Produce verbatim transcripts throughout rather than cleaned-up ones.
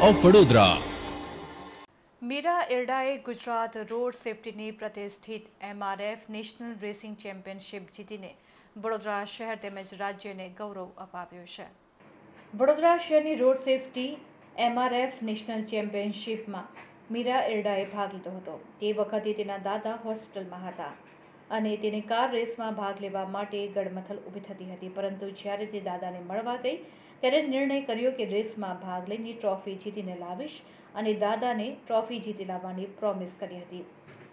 Of Vadodara. Meera એરડાએ Gujarat road સેફટીની પ્રતિષ્ઠિત એમઆરએફ નેશનલ રેસિંગ ચેમ્પિયનશિપ જીતીને વડોદરા શહેર તેમજ રાજ્યને ગૌરવ અપાવ્યું છે. વડોદરા શહેરની રોડ સેફટી એમઆરએફ નેશનલ ચેમ્પિયનશિપમાં મીરા એરડાએ ભાગ લીધો હતો. તે વખતે તેના દાદા હોસ્પિટલમાં હતા અને તેને કાર રેસમાં ભાગ લેવા માટે ગડમથલ ઊભી થતી હતી. પરંતુ જ્યારે તે દાદાને મળવા ગઈ ત્યારે નિર્ણય કર્યો કે રેસમાં ભાગ લઈને ટ્રોફી જીતીને લાવીશ અને દાદાને ટ્રોફી જીતી લાવવાની પ્રોમિસ કરી હતી.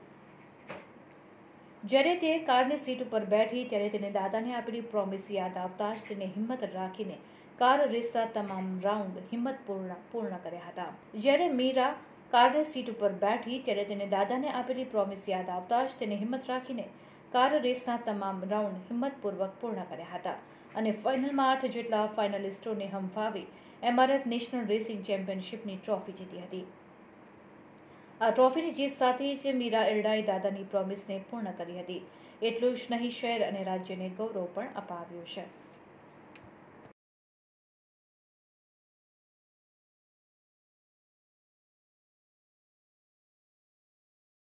જ્યારે તે કારની સીટ ઉપર બેઠી ત્યારે તેને દાદાને આપેલી પ્રોમિસ યાદ આવતા જ તેને હિંમત રાખીને કાર રેસના તમામ રાઉન્ડ હિંમતપૂર્ણ પૂર્ણ કર્યા હતા. જ્યારે મીરા કારની સીટ ઉપર બેઠી ત્યારે તેને દાદાને આપેલી પ્રોમિસ યાદ આવતા જ તેને હિંમત રાખીને કાર રેસના તમામ રાઉન્ડ હિંમતપૂર્વક પૂર્ણ કર્યા હતા અને ફાઇનલમાં આઠ જેટલા ફાઇનલિસ્ટોને હંફાવી એમઆરએફ નેશનલ રેસિંગ ચેમ્પિયનશિપની ટ્રોફી જીતી હતી. આ ટ્રોફીની જીત સાથે જ મીરા એરડાએ દાદાની પ્રોમિસને પૂર્ણ કરી હતી. એટલું જ નહીં, શહેર અને રાજ્યને ગૌરવ પણ અપાવ્યું છે.